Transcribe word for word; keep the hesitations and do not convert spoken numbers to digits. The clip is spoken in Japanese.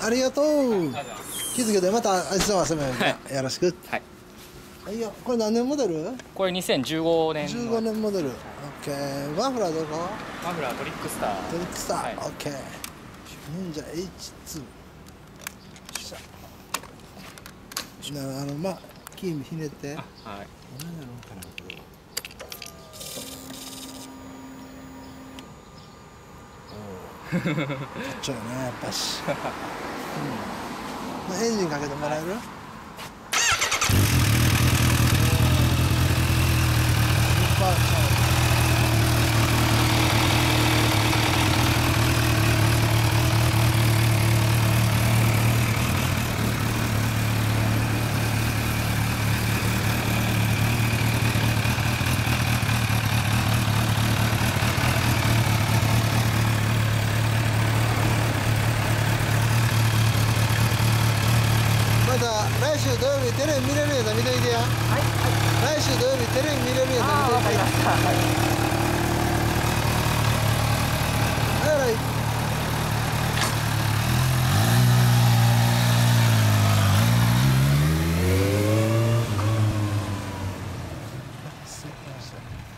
ありがとう。気づけてまた明日は遊びにはよろしく。 はい。 はいよ。これ何年モデル？ これにせんじゅうごねんの。 じゅうごねんモデル。オッケー。マフラーどこ？ マフラートリックスター。 トリックスター。 はい、 オッケー。忍者 エイチツー。なあのまあキーひねって。はい。何やろうかなこれ。かっちょいねやっぱし、うんまあ、エンジンかけてもらえる、はい、また来週土曜日テレビ見れるやつ見といてや。はい、はい、来週土曜日テレビ見れるやつ見といて。ああ、わかりました。はい。はい。すいません。